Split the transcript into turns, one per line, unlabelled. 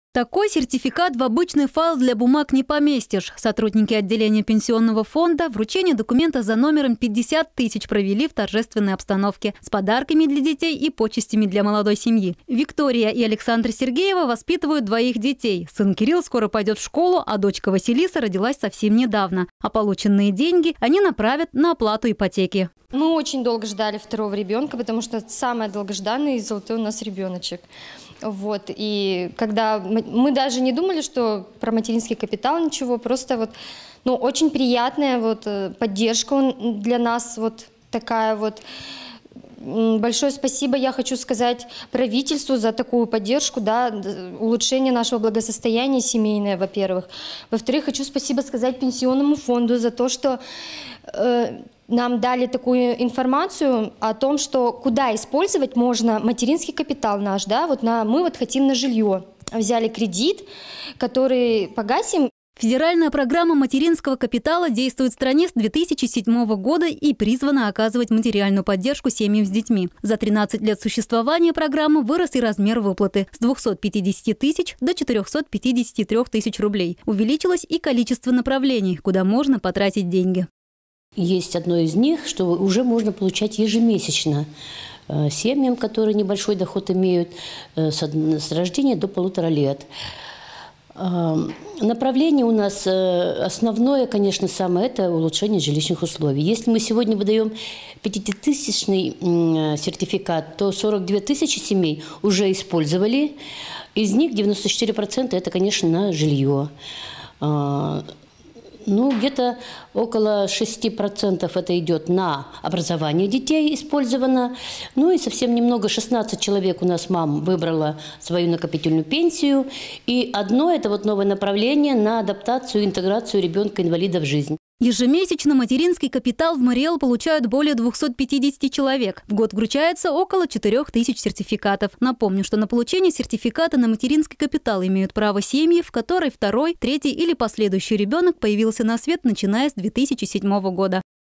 Такой сертификат в обычный файл для бумаг не поместишь. Сотрудники отделения пенсионного фонда вручение документа за номером 50 тысяч провели в торжественной обстановке с подарками для детей и почестями для молодой семьи. Виктория и Александр Сергеева воспитывают двоих детей. Сын Кирилл скоро пойдет в школу, а дочка Василиса родилась совсем недавно. А полученные деньги они направят на оплату ипотеки.
Мы очень долго ждали второго ребенка, потому что самый долгожданный и золотой у нас ребеночек. Вот. И когда мы даже не думали, что про материнский капитал ничего, просто очень приятная поддержка для нас такая . Большое спасибо я хочу сказать правительству за такую поддержку, улучшение нашего благосостояния семейное, во-первых. Во-вторых, хочу спасибо сказать пенсионному фонду за то, что нам дали такую информацию о том, что куда использовать можно материнский капитал наш. Мы хотим на жилье. Взяли кредит, который погасим.
Федеральная программа материнского капитала действует в стране с 2007 года и призвана оказывать материальную поддержку семьям с детьми. За 13 лет существования программы вырос и размер выплаты с 250 тысяч до 453 тысяч рублей. Увеличилось и количество направлений, куда можно потратить деньги.
Есть одно из них, что уже можно получать ежемесячно семьям, которые небольшой доход имеют с рождения до 1,5 лет. Направление у нас основное, конечно, самое – это улучшение жилищных условий. Если мы сегодня выдаем 50-тысячный сертификат, то 42 тысячи семей уже использовали. Из них 94% – это, конечно, на жилье. Где-то около 6% это идет на образование детей использовано. И совсем немного, 16 человек у нас мам выбрала свою накопительную пенсию. И одно – это новое направление на адаптацию и интеграцию ребенка-инвалида в жизнь.
Ежемесячно материнский капитал в МРЭО получают более 250 человек. В год вручается около 4000 сертификатов. Напомню, что на получение сертификата на материнский капитал имеют право семьи, в которой второй, третий или последующий ребенок появился на свет, начиная с 2007 года.